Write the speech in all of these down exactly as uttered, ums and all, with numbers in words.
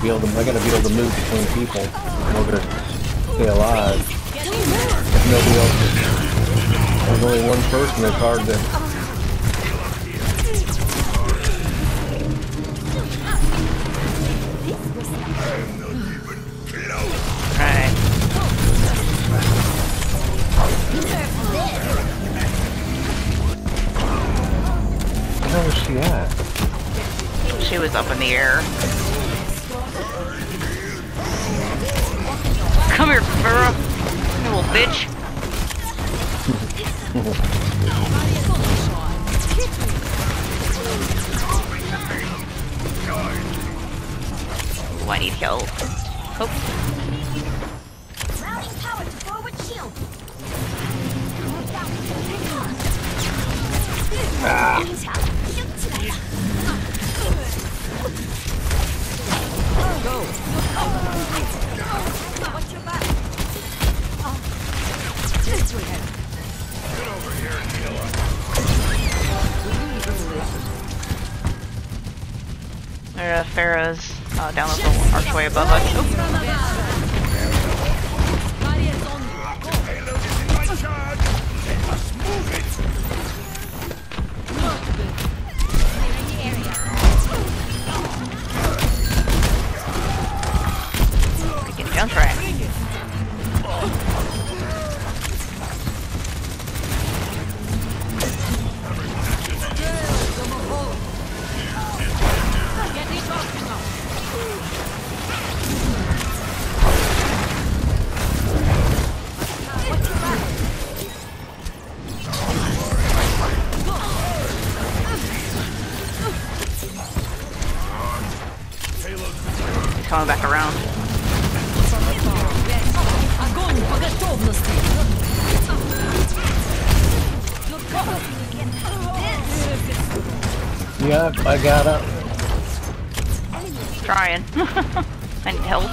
Be able to, I gotta be able to move between people in order to stay alive. If nobody else is, there's only one person, it's hard to... Alright. Where was she at? She was up in the air. Come here, Farah. You little bitch. Oh, I need help. Oh. Ah. There, uh, Farah's uh, down the little archway above us. Oh. Freaking jump track. Coming back around. Yep, I got it. Trying. I need help.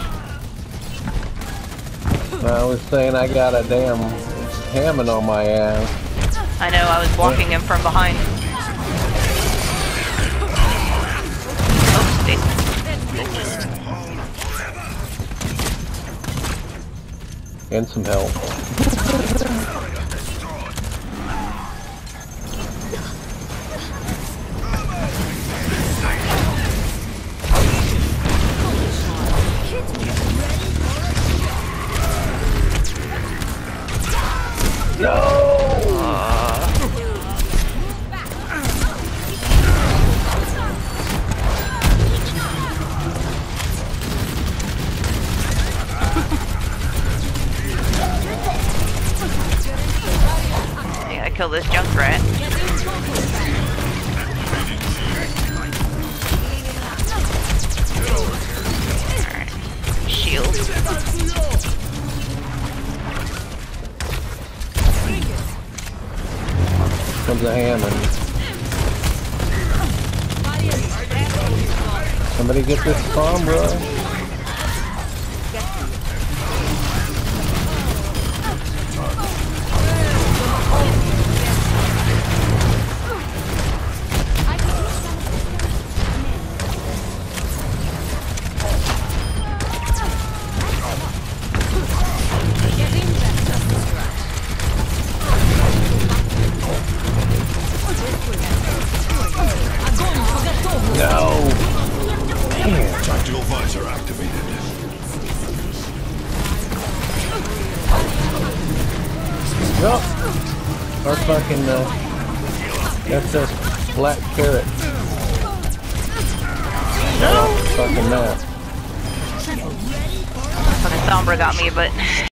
I was saying I got a damn Hammond on my ass. I know, I was blocking him from behind. Oh, stick. And some help. No! Yeah, I killed this junk rat. Alright. Shield. Comes a Hammond. Somebody get this bomb, bro. No! Damn. Tactical visor activated. Yup. Our fucking, uh, that's a black carrot. No! Fucking that. Fucking Sombra got me, but